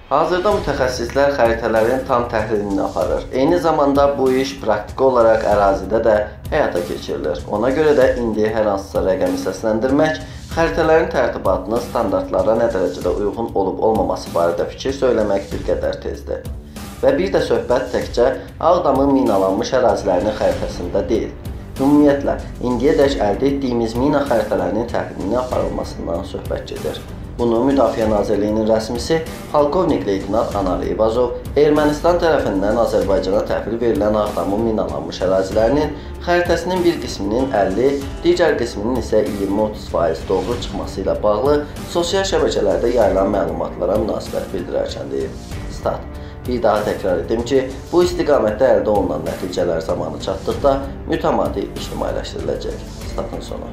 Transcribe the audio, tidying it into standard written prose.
Hazırda mütəxəssislər xəritələrin tam təhlilini aparır. Eyni zamanda bu iş praktiki olaraq ərazidə də həyata keçirilir. Ona görə də indi hər hansısa rəqəmi səsləndirmək, xəritələrin tərtibatının standartlara nə dərəcədə uyğun olub-olmaması barədə fikir söyləmək bir qədər tezdir. Və bir də söhbət təkcə Ağdamın minalanmış ərazilərinin xəritəsində deyil. Ümumiyyətlə, indiyədək əldə etdiyimiz mina xəritələrinin təhlilinin aparılmasından söhbət gedir. Bunu Müdafiə Nazirliyinin rəsmisi Polkovnik Leytenant Anar Eyvazov Ermənistan tərəfindən Azərbaycana təhvil verilən Ağdamın minalanmış ərazilərinin xəritəsinin bir qisminin 50, digər qisminin isə 20-30% doğru çıxması ilə bağlı sosial şəbəkələrdə yayılan məlumatlara münasibət bildirərkən deyib. Stat. Bir daha təkrar edim ki, bu istiqamətdə əldə olunan nəticələr zamanı çatdıqda mütəmadi ictimailəşdiriləcək. Statın sonu.